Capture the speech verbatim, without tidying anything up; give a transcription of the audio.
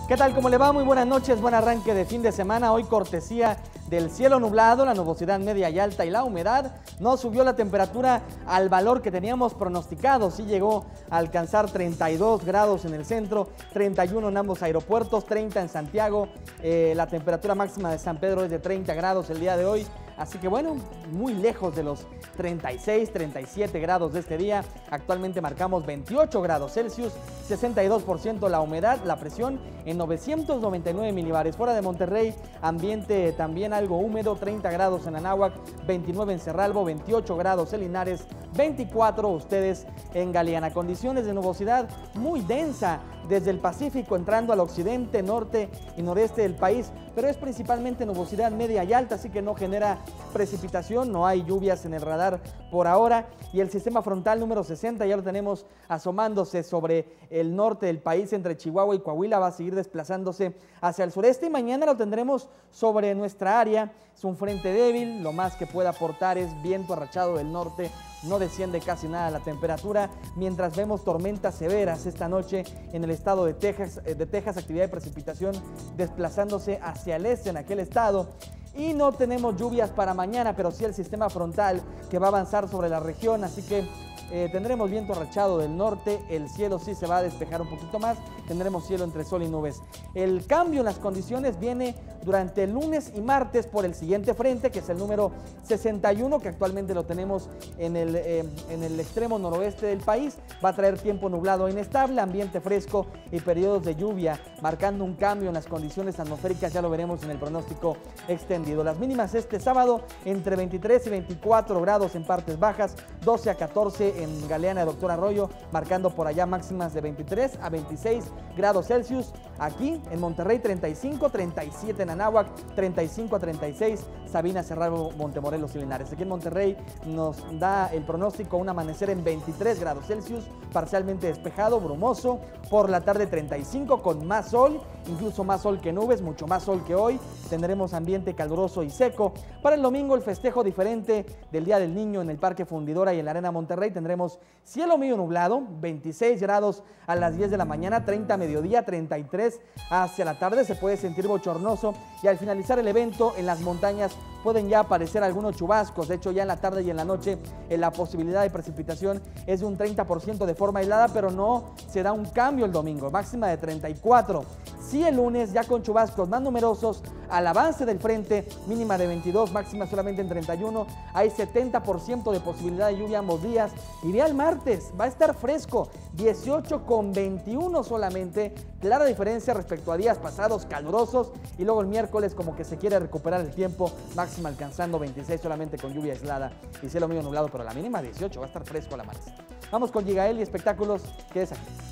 ¿Qué tal? ¿Cómo le va? Muy buenas noches, buen arranque de fin de semana. Hoy cortesía del cielo nublado, la nubosidad media y alta y la humedad. No subió la temperatura al valor que teníamos pronosticado. Sí llegó a alcanzar treinta y dos grados en el centro, treinta y uno en ambos aeropuertos, treinta en Santiago. Eh, la temperatura máxima de San Pedro es de treinta grados el día de hoy. Así que bueno, muy lejos de los treinta y seis, treinta y siete grados de este día. Actualmente marcamos veintiocho grados Celsius, sesenta y dos por ciento la humedad, la presión en novecientos noventa y nueve milibares. Fuera de Monterrey, ambiente también algo húmedo, treinta grados en Anáhuac, veintinueve en Cerralbo, veintiocho grados en Linares, veinticuatro ustedes en Galeana. Condiciones de nubosidad muy densa desde el Pacífico entrando al occidente, norte y noreste del país, pero es principalmente nubosidad media y alta, así que no genera precipitación, no hay lluvias en el radar por ahora. Y el sistema frontal número sesenta ya lo tenemos asomándose sobre el norte del país, entre Chihuahua y Coahuila, va a seguir desplazándose hacia el sureste y mañana lo tendremos sobre nuestra área. Es un frente débil, lo más que puede aportar es viento arrachado del norte. No desciende casi nada la temperatura, mientras vemos tormentas severas esta noche en el estado de Texas, de Texas, actividad de precipitación desplazándose hacia el este en aquel estado. Y no tenemos lluvias para mañana, pero sí el sistema frontal que va a avanzar sobre la región, así que eh, tendremos viento arrachado del norte, el cielo sí se va a despejar un poquito más, tendremos cielo entre sol y nubes. El cambio en las condiciones viene durante el lunes y martes por el siguiente frente, que es el número sesenta y uno, que actualmente lo tenemos en el, eh, en el extremo noroeste del país. Va a traer tiempo nublado e inestable, ambiente fresco y periodos de lluvia, marcando un cambio en las condiciones atmosféricas, ya lo veremos en el pronóstico extendido. Las mínimas este sábado entre veintitrés y veinticuatro grados en partes bajas, doce a catorce en Galeana de Doctor Arroyo, marcando por allá máximas de veintitrés a veintiséis grados Celsius. Aquí en Monterrey treinta y cinco, treinta y siete en Anáhuac, treinta y cinco a treinta y seis, Sabina, Cerralbo, Montemorelos y Linares. Aquí en Monterrey nos da el pronóstico un amanecer en veintitrés grados Celsius, parcialmente despejado, brumoso, por la tarde treinta y cinco con más sol, incluso más sol que nubes, mucho más sol que hoy. Tendremos ambiente caluroso y seco. Para el domingo el festejo diferente del Día del Niño en el Parque Fundidora y en la Arena Monterrey. Tendremos cielo medio nublado, veintiséis grados a las diez de la mañana, treinta a mediodía, treinta y tres hacia la tarde. Se puede sentir bochornoso y al finalizar el evento en las montañas pueden ya aparecer algunos chubascos. De hecho, ya en la tarde y en la noche eh, la posibilidad de precipitación es de un treinta por ciento de forma aislada, pero no se da un cambio el domingo, máxima de treinta y cuatro. Sí, el lunes ya con chubascos más numerosos al avance del frente, mínima de veintidós, máxima solamente en treinta y uno. Hay setenta por ciento de posibilidad de lluvia ambos días. Iría el martes, va a estar fresco, dieciocho con veintiuno solamente, clara diferencia respecto a días pasados calurosos. Y luego el miércoles como que se quiere recuperar el tiempo, máxima alcanzando veintiséis solamente con lluvia aislada y cielo medio nublado, pero la mínima dieciocho, va a estar fresco la martes. Vamos con Gigael y espectáculos, que es aquí.